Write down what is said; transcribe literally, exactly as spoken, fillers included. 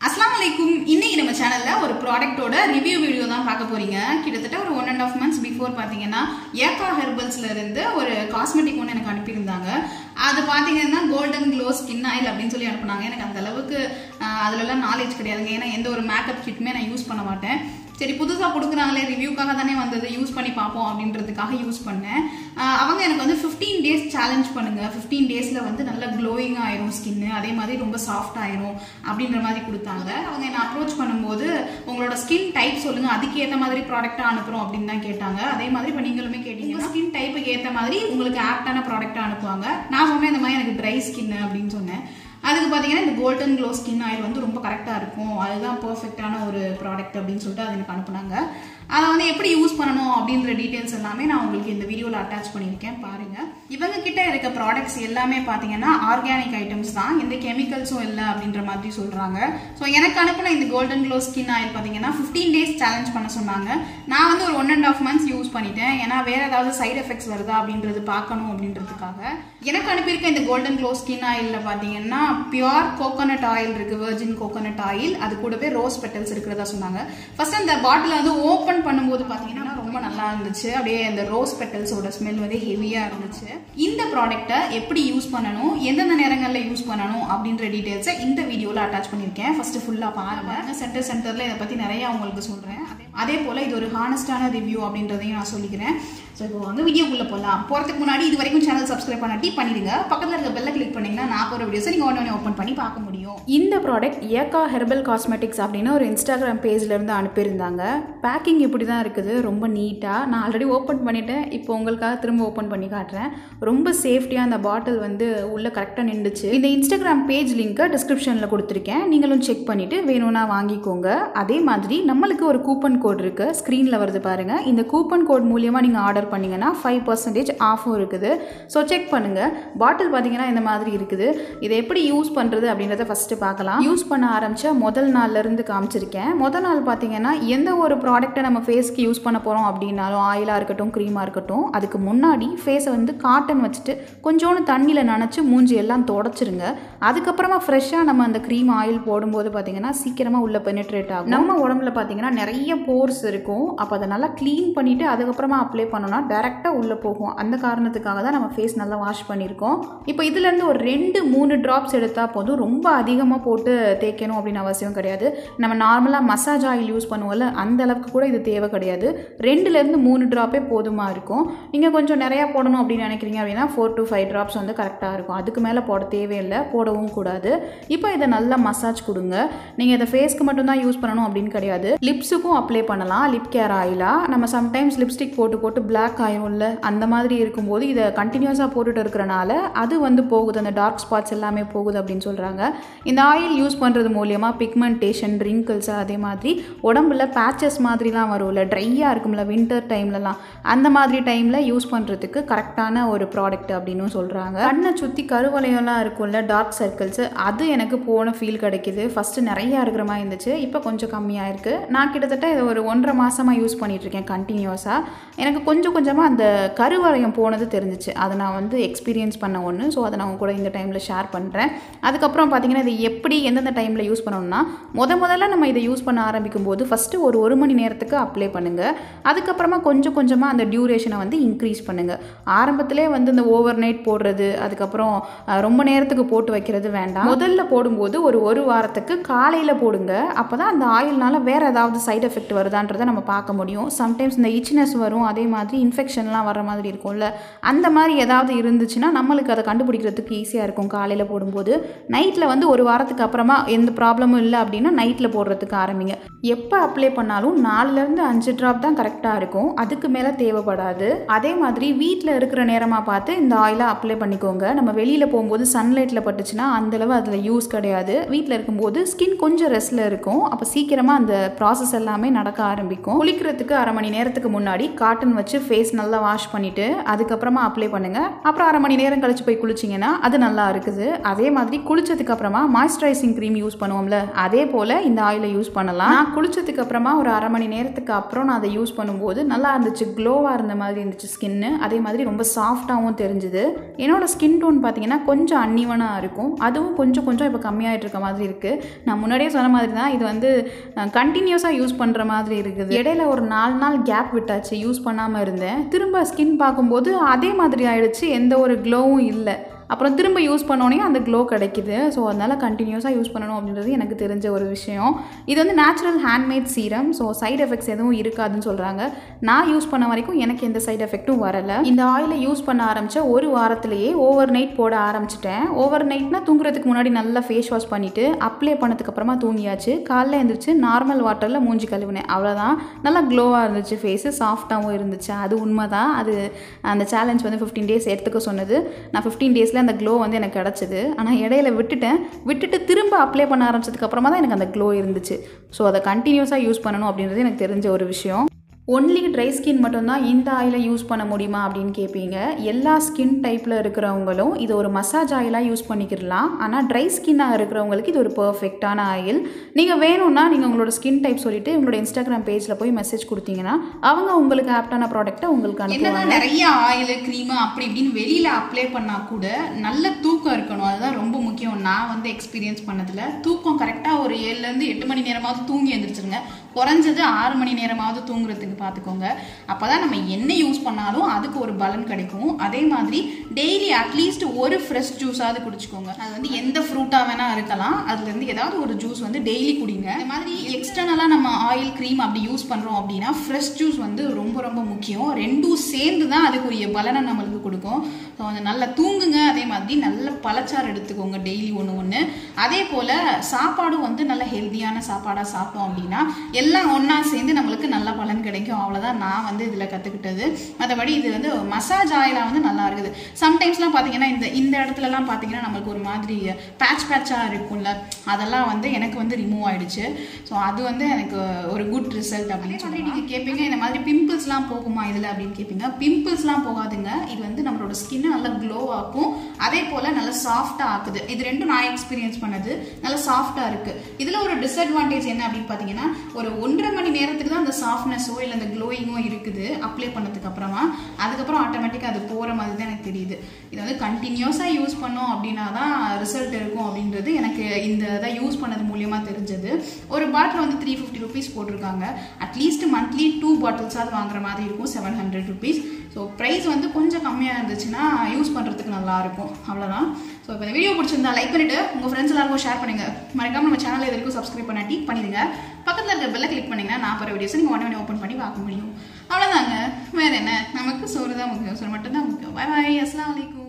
अस्सलाम वालेकुम இன்னைக்கு நம்ம சேனல்ல ஒரு ப்ராடக்ட்டோட ரிவ்யூ வீடியோ தான் பார்க்க போறீங்க. கிட்டத்தட்ட ஒரு one and a half months before பாத்தீங்கன்னா ஏகா ஹெர்பல்ஸ்ல இருந்து ஒரு காஸ்மெட்டிக் ஒன்னு எனக்கு அனுப்பி இருந்தாங்க. அது பாத்தீங்கன்னா கோல்டன் க்ளோ ஸ்கின் ஆயில் அப்படினு சொல்லி அனுப்புனாங்க. எனக்கு அந்த அளவுக்கு அதுல எல்லாம் நாலேஜ் கிடையாதுங்க. ஏன்னா எந்த ஒரு மேக்கப் கிட்மே நான் யூஸ் பண்ண மாட்டேன். சரி புதுசா கொடுக்குறாங்களே ரிவ்யூக்காக தானே வந்தது, யூஸ் பண்ணி பார்ப்போம் அப்படின்றதுக்காக யூஸ் பண்ணேன். அவங்க எனக்கு வந்து ஃபிஃப்டீன் டேஸ் சேலஞ்ச் பண்ணுங்க, ஃபிஃப்டீன் டேஸ்ல வந்து நல்லா க்ளோயிங் ஆயிரும் ஸ்கின், அதே மாதிரி ரொம்ப சாஃப்ட் ஆயிரும் அப்படின்ற மாதிரி கொடுத்தாங்க. அவங்க என்ன அப்ரோச் பண்ணும்போது உங்களோட ஸ்கின் டைப் சொல்லுங்க, அதுக்கு ஏற்ற மாதிரி ப்ராடக்டா அனுப்புறோம் அப்படின்னு தான் கேட்டாங்க. அதே மாதிரி இப்போ நீங்களுமே கேட்டீங்கன்னா ஸ்கின் டைப்புக்கு ஏற்ற மாதிரி உங்களுக்கு ஆப்டான ப்ராடக்டா அனுப்புவாங்க. நான் சொன்னேன் இந்த மாதிரி எனக்கு ட்ரை ஸ்கின் அப்படின்னு சொன்னேன். அதுக்கு பார்த்தீங்கன்னா இந்த கோல்டன் க்ளோ ஸ்கின் ஆயில் வந்து ரொம்ப கரெக்டாக இருக்கும், அதுதான் பர்ஃபெக்டான ஒரு ப்ராடக்ட் அப்படின்னு சொல்லிட்டு அது எனக்கு அனுப்புனாங்க. அதை வந்து எப்படி யூஸ் பண்ணணும் அப்படின்ற டீட்டெயில்ஸ் எல்லாமே நான் உங்களுக்கு இந்த வீடியோவில் அட்டாச் பண்ணியிருக்கேன் பாருங்க. இவங்க கிட்ட இருக்க ப்ராடக்ட்ஸ் எல்லாமே பார்த்தீங்கன்னா ஆர்கானிக் ஐட்டம்ஸ் தான், எந்த கெமிக்கல்ஸும் இல்லை அப்படின்ற மாதிரி சொல்றாங்க. ஸோ எனக்கு அனுப்பின இந்த கோல்டன் க்ளோ ஸ்கின் ஆயில் பார்த்தீங்கன்னா ஃபிஃப்டீன் டேஸ் சேலஞ்ச் பண்ண சொன்னாங்க. நான் வந்து ஒரு one and half months use பண்ணிட்டேன். ஏன்னா வேற ஏதாவது சைட் எஃபெக்ட்ஸ் வருதா அப்படின்றது பார்க்கணும் அப்படின்றதுக்காக. எனக்கு அனுப்பியிருக்க இந்த கோல்டன் க்ளோ ஸ்கின் ஆயிலில் பார்த்தீங்கன்னா பியூர் கோகோனட் ஆயில் இருக்கு, வெர்ஜின் கோகோனட் ஆயில், அது கூடவே ரோஸ் பெட்டல்ஸ் இருக்கிறதா சொன்னாங்க. ஃபர்ஸ்ட் அந்த பாட்டில் வந்து ஓப்பன் பண்ணும்போது பாத்தீங்கன்னா ரொம்ப நல்லா இருந்துச்சு. அப்படியே அந்த ரோஸ் பெட்டல்ஸோட ஸ்மெல் வந்து ஹெவியா இருந்துச்சு. இந்த ப்ராடக்ட்டை எப்படி யூஸ் பண்ணணும், எந்தெந்த நேரங்களில் யூஸ் பண்ணணும் அப்படின்ற டீடைல்ஸை இந்த வீடியோல அட்டாச் பண்ணியிருக்கேன். ஃபர்ஸ்ட் ஃபுல்லா பாருங்க. சென்டர் சென்டர்ல இதை பத்தி நிறைய உங்களுக்கு சொல்றேன். அதே போல இது ஒரு ஹானஸ்டான ரிவ்யூ அப்படின்றதையும் நான் சொல்லிக்கிறேன். ஸோ இப்போ வந்து வீடியோக்குள்ள போகலாம். போறதுக்கு முன்னாடி இது வரைக்கும் சேனல் சப்ஸ்கிரைப் பண்ணாட்டி பண்ணிடுங்க. பக்கத்தில் இருக்க பெல்லை கிளிக் பண்ணீங்கன்னா நான் போகிற வீடியோஸை நீங்கள் ஒன்று ஓப்பன் பண்ணி பார்க்க முடியும். இந்த ப்ராடக்ட் ஏகா ஹெர்பல் காஸ்மெட்டிக்ஸ் அப்படின்னு ஒரு இன்ஸ்டாகிராம் பேஜ்ல இருந்து அனுப்பியிருந்தாங்க. பேக்கிங் இப்படி தான் இருக்குது, ரொம்ப நீட்டாக. நான் ஆல்ரெடி ஓப்பன் பண்ணிட்டேன், இப்போ உங்களுக்காக திரும்ப ஓப்பன் பண்ணி காட்டுறேன். ரொம்ப சேஃப்டியாக அந்த பாட்டில் வந்து உள்ளே கரெக்டாக நின்றுச்சு. இந்த இன்ஸ்டாகிராம் பேஜ் லிங்க்கை டிஸ்கிரிப்ஷனில் கொடுத்துருக்கேன், நீங்களும் செக் பண்ணிவிட்டு வேணும்னா வாங்கிக்கோங்க. அதே மாதிரி நம்மளுக்கு ஒரு கூப்பன் கோட் இருக்குது, ஸ்க்ரீனில் வருது பாருங்கள். இந்த கூப்பன் கோட் மூலியமாக நீங்கள் ஆர்டர் பண்ணிங்கன்னா ஃபைவ் பர்சன்டேஜ் ஆஃபும் இருக்குது. ஸோ செக் பண்ணுங்கள். பாட்டில் பார்த்தீங்கன்னா இந்த மாதிரி இருக்குது. இதை எப்படி யூஸ் பண்ணுறது அப்படின்றத ஃபஸ்ட்டு பார்க்கலாம். யூஸ் பண்ண ஆரம்பித்த முதல் நாள்லேருந்து காமிச்சிருக்கேன். முதல் நாள் பார்த்தீங்கன்னா எந்த ஒரு ப்ராடக்ட்டை நம்ம ஃபேஸ்க்கு யூஸ் பண்ண போகிறோம் அப்படின்னாலும், ஆயிலாக இருக்கட்டும் க்ரீமாக இருக்கட்டும், அதுக்கு முன்னாடி ஃபேஸை வந்து காட்டன் வச்சுட்டு கொஞ்சோண்டு தண்ணியில் நனைச்சி மூஞ்சி எல்லாம் தொடச்சிருங்க. அதுக்கப்புறமா ஃப்ரெஷ்ஷாக நம்ம அந்த க்ரீம் ஆயில் போடும்போது பார்த்தீங்கன்னா சீக்கிரமாக உள்ளே பெனிட்ரேட் ஆகும். நம்ம உடம்புல பார்த்தீங்கன்னா நிறைய போர்ஸ் இருக்கும். அப்போ அதை நல்லா க்ளீன் பண்ணிவிட்டு அதுக்கப்புறமா அப்ளை பண்ணோன்னா டேரெக்டாக உள்ளே போகும். அந்த காரணத்துக்காக தான் நம்ம ஃபேஸ் நல்லா வாஷ் பண்ணியிருக்கோம். இப்போ இதுலேருந்து ஒரு ரெண்டு மூணு ட்ராப்ஸ் எடுத்தால் போதும். ரொம்ப அதிகமாக போட்டு தேய்க்கணும் அப்படின்னு அவசியம் கிடையாது. நம்ம நார்மலாக மசாஜ் ஆயில் யூஸ் பண்ணுவோம்ல, அந்த அளவுக்கு கூட இது தேவை கிடையாது. ரெண்டுலேருந்து மூணு ட்ராப்பே போதுமாக இருக்கும். நீங்கள் கொஞ்சம் நிறையா போடணும் அப்படின்னு நினைக்கிறீங்க அப்படின்னா ஃபோர் டு ஃபைவ் ட்ராப்ஸ் வந்து கரெக்டாக இருக்கும். அதுக்கு மேலே போட தேவையில்லை, போடவும் கூடாது. இப்போ இதை நல்லா மசாஜ் கொடுங்க. நீங்கள் இதை ஃபேஸ்க்கு மட்டும்தான் யூஸ் பண்ணணும் அப்படின்னு கிடையாது, லிப்ஸுக்கும் அப்ளை பண்ணலாம். லிப் கேர் ஆயிலாக நம்ம சம்டைம்ஸ் லிப்ஸ்டிக் போட்டு போட்டு பிளாக் ஆயிரும்ல, அந்த மாதிரி இருக்கும்போது இதை கண்டினியூஸாக போட்டுட்டு இருக்கிறனால அது வந்து போகுது, அந்த டார்க் ஸ்பாட்ஸ் எல்லாமே போகுது அப்படின்னு சொல்கிறாங்க. இந்த ஆயில் யூஸ் பண்ணுறது மூலியமாக பிக்மெண்டேஷன், ரிங்கிள்ஸ், அதே மாதிரி உடம்புல பேச்சஸ் மாதிரிலாம் வரும்ல, ட்ரையாக இருக்கும்ல வின்டர் டைம்லலாம், அந்த மாதிரி டைமில் யூஸ் பண்ணுறதுக்கு கரெக்டான ஒரு ப்ராடக்ட் அப்படின்னு சொல்கிறாங்க. கண்ணை சுற்றி கருவளையெல்லாம் இருக்கும்ல, டார்க் சர்க்கிள்ஸ், அது எனக்கு போன ஃபீல் கிடைக்கிது. ஃபஸ்ட்டு நிறையா இருக்கிற மாதிரி இருந்துச்சு, இப்போ கொஞ்சம் கம்மியாக இருக்குது. நான் கிட்டத்தட்ட இதை ஒரு ஒன்றரை மாதமாக யூஸ் பண்ணிகிட்ருக்கேன் கண்டினியூஸாக. எனக்கு கொஞ்சம் கொஞ்சமாக அந்த கருவளையம் போனது தெரிஞ்சிச்சு. அதை நான் வந்து எக்ஸ்பீரியன்ஸ் பண்ண ஒன்று. ஸோ அதை நான் உங்க கூட இந்த டைமில் ஷேர் பண்ணுறேன். அதுக்கப்புறம் பார்த்தீங்கன்னா இது எப்படி எந்தெந்த டைமில் யூஸ் பண்ணணும்னா, முத முதல்ல நம்ம இதை யூஸ் பண்ண ஆரம்பிக்கும் போது ஃபஸ்ட்டு ஒரு ஒரு மணி நேரத்துக்கு அப்ளை பண்ணுங்கள். அதுக்கப்புறமா கொஞ்சம் கொஞ்சமாக அந்த டியூரேஷனை வந்து இன்க்ரீஸ் பண்ணுங்கள். ஆரம்பத்திலே வந்து இந்த ஓவர் நைட் போடுறது, அதுக்கப்புறம் ரொம்ப நேரத்துக்கு போட்டு வைக்கிறது வேண்டாம். முதல்ல போடும்போது ஒரு ஒரு வாரத்துக்கு காலையில் போடுங்க. அப்போ தான் அந்த ஆயில்னால வேறு ஏதாவது சைட் எஃபெக்ட் வருதான்றதை நம்ம பார்க்க முடியும். சம்டைம்ஸ் இந்த இச்னஸ் வரும், அதே மாதிரி இன்ஃபெக்ஷன்லாம் வர மாதிரி இருக்கும்ல, அந்த மாதிரி ஏதாவது இருந்துச்சுன்னா நம்மளுக்கு அதை கண்டுபிடிக்கிறதுக்கு ஈஸியாக இருக்கும் காலையில் போடும்போது. நைட்டில் வந்து ஒரு வாரத்துக்கு அப்புறமா எந்த ப்ராப்ளமும் இல்லை அப்படின்னா நைட்டில் போடுறதுக்கு ஆரம்பிங்க. எப்போ அப்ளை பண்ணாலும் நாலுலேருந்து அஞ்சு ட்ராப் தான் கரெக்டாக இருக்கும், அதுக்கு மேலே தேவைப்படாது. அதே மாதிரி வீட்டில் இருக்கிற நேரமாக பார்த்து இந்த ஆயிலை அப்ளை பண்ணிக்கோங்க. நம்ம வெளியில் போகும்போது சன்லைட்டில் பட்டுச்சுன்னா அந்தளவு அதில் யூஸ் கிடையாது. வீட்டில் இருக்கும்போது ஸ்கின் கொஞ்சம் ரெஸ்ட்டில் இருக்கும், அப்போ சீக்கிரமாக அந்த ப்ராசஸ் எல்லாமே நடக்கும். நடக்க ஆரம்பிக்கும். குளிக்கிறதுக்கு அரை மணி நேரத்துக்கு முன்னாடி காட்டன் வச்சு ஃபேஸ் நல்லா வாஷ் பண்ணிவிட்டு அதுக்கப்புறமா அப்ளை பண்ணுங்கள். அப்புறம் அரை மணி நேரம் கழிச்சு போய் குளிச்சிங்கன்னா அது நல்லா இருக்குது. அதே மாதிரி குளிச்சதுக்கு அப்புறமா மாய்ஸ்சரைசிங் க்ரீம் யூஸ் பண்ணுவோம்ல, அதே போல் இந்த ஆயிலை யூஸ் பண்ணலாம். நான் குளிச்சதுக்கு அப்புறமா ஒரு அரை மணி நேரத்துக்கு அப்புறம் நான் அதை யூஸ் பண்ணும்போது நல்லா இருந்துச்சு, க்ளோவாக இருந்த மாதிரி இருந்துச்சு ஸ்கின்னு. அதே மாதிரி ரொம்ப சாஃப்டாகவும் தெரிஞ்சுது. என்னோட ஸ்கின் டோன் பார்த்தீங்கன்னா கொஞ்சம் அன்இவனாக இருக்கும், அதுவும் கொஞ்சம் கொஞ்சம் இப்போ கம்மியாகிட்டு இருக்க மாதிரி இருக்குது. நான் முன்னாடியே சொன்ன மாதிரி தான் இது வந்து கண்டினியூஸாக யூஸ் பண்ணுற மாதிரி இருக்குது. இடையில ஒரு நாலு நாள் கேப் விட்டாச்சு, யூஸ் பண்ணாமல் இருந்தேன். திரும்ப ஸ்கின் பார்க்கும்போது அதே மாதிரி ஆயிடுச்சு, எந்த ஒரு க்ளோவும் இல்லை. அப்புறம் திரும்ப யூஸ் பண்ணோன்னே அந்த க்ளோ கிடைக்குது. ஸோ அதனால் கண்டினியூஸாக யூஸ் பண்ணணும் அப்படின்றது எனக்கு தெரிஞ்ச ஒரு விஷயம். இது வந்து natural handmade serum. So side effects எதுவும் இருக்காதுன்னு சொல்கிறாங்க. நான் யூஸ் பண்ண வரைக்கும் எனக்கு எந்த சைட் எஃபெக்ட்டும் வரலை. இந்த ஆயிலை யூஸ் பண்ண ஆரம்பித்த ஒரு வாரத்திலேயே ஓவர் நைட் போட ஆரம்பிச்சிட்டேன். ஓவர் நைட்னா தூங்குறதுக்கு முன்னாடி நல்லா ஃபேஸ் வாஷ் பண்ணிவிட்டு அப்ளை பண்ணதுக்கப்புறமா தூங்கியாச்சு. காலைல எழுந்திரிச்சு நார்மல் வாட்டரில் மூஞ்சி கழுவினேன், அவ்வளோதான். நல்லா க்ளோவாக இருந்துச்சு, ஃபேஸு சாஃப்டாகவும் இருந்துச்சு. அது உண்மை தான். அது அந்த சேலஞ்ச் வந்து ஃபிஃப்டீன் டேஸ் எடுத்துக்க சொன்னது. நான் ஃபிஃப்டீன் டேஸில் அந்த க்ளோ வந்து எனக்கு கிடச்சிது. ஆனால் இடையில விட்டுட்டேன். விட்டுட்டு திரும்ப அப்ளை பண்ண ஆரம்பிச்சதுக்கு அப்புறமா தான் எனக்கு அந்த க்ளோ இருந்துச்சு. ஸோ அதை கண்டினியூஸாக யூஸ் பண்ணணும் அப்படின்றது எனக்கு தெரிஞ்ச ஒரு விஷயம். ஒன்லி ட்ரை ஸ்கின் மட்டும்தான் இந்த ஆயிலை யூஸ் பண்ண முடியுமா அப்படின்னு கேட்பீங்க. எல்லா ஸ்கின் டைப்பில் இருக்கிறவங்களும் இது ஒரு மசாஜ் ஆயிலாக யூஸ் பண்ணிக்கிடலாம். ஆனால் ட்ரை ஸ்கின்னாக இருக்கிறவங்களுக்கு இது ஒரு பர்ஃபெக்டான ஆயில். நீங்கள் வேணும்னா நீங்கள் உங்களோட ஸ்கின் டைப் சொல்லிட்டு உங்களோட இன்ஸ்டாகிராம் பேஜில் போய் மெசேஜ் கொடுத்தீங்கன்னா அவங்க உங்களுக்கு ஆப்டான ப்ராடக்ட்டை உங்களுக்கு அனுப்புவாங்க. நிறைய ஆயில் க்ரீமு அப்படி இப்படின்னு வெளியில் அப்ளை பண்ணால் கூட நல்ல தூக்கம் இருக்கணும், அதுதான் ரொம்ப முக்கியம். நான் வந்து எக்ஸ்பீரியன்ஸ் பண்ணதில் தூக்கம் கரெக்டாக ஒரு ஏழுலேருந்து எட்டு மணி நேரமாவது தூங்கி எழுந்திரிச்சிருங்க. குறைஞ்சது ஆறு மணி நேரமாவது தூங்குறதுக்கு பார்த்துக்கோங்க. அப்போ தான் நம்ம என்ன யூஸ் பண்ணாலும் அதுக்கு ஒரு பலன் கிடைக்கும். அதே மாதிரி டெய்லி அட்லீஸ்ட் ஒரு ஃப்ரெஷ் ஜூஸாவது குடிச்சுக்கோங்க. அது வந்து எந்த ஃப்ரூட்டாக வேணால் இருக்கலாம், அதுலேருந்து ஏதாவது ஒரு ஜூஸ் வந்து டெய்லி குடிங்க. இந்த மாதிரி எக்ஸ்டர்னலாக நம்ம ஆயில் க்ரீம் அப்படி யூஸ் பண்ணுறோம் அப்படின்னா ஃப்ரெஷ் ஜூஸ் வந்து ரொம்ப ரொம்ப முக்கியம். ரெண்டும் சேர்ந்து தான் அதுக்குரிய பலனை நம்மளுக்கு கொடுக்கும். ஸோ வந்து நல்லா தூங்குங்க. அதே மாதிரி நல்ல பழச்சாறு எடுத்துக்கோங்க டெய்லி ஒன்று ஒன்று. அதே போல் சாப்பாடும் வந்து நல்ல ஹெல்த்தியான சாப்பாடாக சாப்பிட்டோம் அப்படின்னா எல்லாம் ஒன்றா சேர்ந்து நம்மளுக்கு நல்ல பலன் கிடைக்கும். அவ்வளோதான் நான் வந்து இதில் கற்றுக்கிட்டது. மற்றபடி இது வந்து மசாஜ் ஆயிலாக வந்து நல்லா இருக்குது. சம்டைம்ஸ்லாம் பார்த்தீங்கன்னா இந்த இந்த இடத்துலலாம் பார்த்தீங்கன்னா நம்மளுக்கு ஒரு மாதிரி பேட்ச் பேட்சாக இருக்கும்ல, அதெல்லாம் வந்து எனக்கு வந்து ரிமூவ் ஆகிடுச்சு. ஸோ அது வந்து எனக்கு ஒரு குட் ரிசல்ட் அப்படின்னு சொல்லி நீங்கள் கேட்பீங்க. இந்த மாதிரி பிம்பிள்ஸ்லாம் போகுமா இதில் அப்படின்னு கேட்பீங்க. பிம்பிள்ஸ்லாம் போகாதுங்க. இது வந்து நம்மளோட ஸ்கின்னை நல்லா க்ளோ ஆக்கும், அதே போல் நல்லா சாஃப்டாக ஆக்குது. இது ரெண்டும் நான் எக்ஸ்பீரியன்ஸ் பண்ணது. நல்லா சாஃப்டாக இருக்குது. இதில் ஒரு டிஸ்அட்வான்டேஜ் என்ன அப்படின்னு பார்த்தீங்கன்னா ஒரு ஒன்றரை மணி நேரத்துக்கு தான் அந்த சாஃப்ட்னஸோ இல்லை அந்த க்ளோயிங்கோ இருக்குது அப்ளை பண்ணதுக்கு அப்புறமா. அதுக்கப்புறம் ஆட்டோமேட்டிக்காக அது போகிற மாதிரி தான் எனக்கு தெரியுது. இதை வந்து கண்டினியூஸாக யூஸ் பண்ணோம் அப்படின்னா தான் ரிசல்ட் இருக்கும் அப்படின்றது எனக்கு இந்த இதை யூஸ் பண்ணது மூலியமாக தெரிஞ்சது. ஒரு பாட்டில் வந்து த்ரீ ஃபிஃப்டி ருபீஸ் போட்டிருக்காங்க. அட்லீஸ்ட் மந்த்லி டூ பாட்டில்ஸாவது வாங்குற மாதிரி இருக்கும், seven hundred rupees. So price வந்து கொஞ்சம் கம்மியாக இருந்துச்சுன்னா யூஸ் பண்ணுறதுக்கு நல்லாயிருக்கும். அவ்வளோதான். ஸோ இப்போ இந்த வீடியோ பிடிச்சிருந்தா லைக் பண்ணிவிட்டு உங்கள் ஃப்ரெண்ட்ஸ் எல்லாருக்கும் ஷேர் பண்ணுங்கள். மறக்காமல் நம்ம சேனலில் இது வரைக்கும் சப்ஸ்கிரைப் பண்ணாட்டி பண்ணிடுங்க. பக்கத்தில் இருக்கிற பெல்லை கிளிக் பண்ணிங்கன்னா நான் போகிற வீடியோஸை நீங்கள் உடனே ஓப்பன் பண்ணி பார்க்க முடியும். அவ்வளோதாங்க. வேறு என்ன, நமக்கு சோறு தான் முக்கியம், சோறு மட்டும்தான் முக்கியம். பாய் பாய், அஸ்ஸலாமு அலைக்கும்.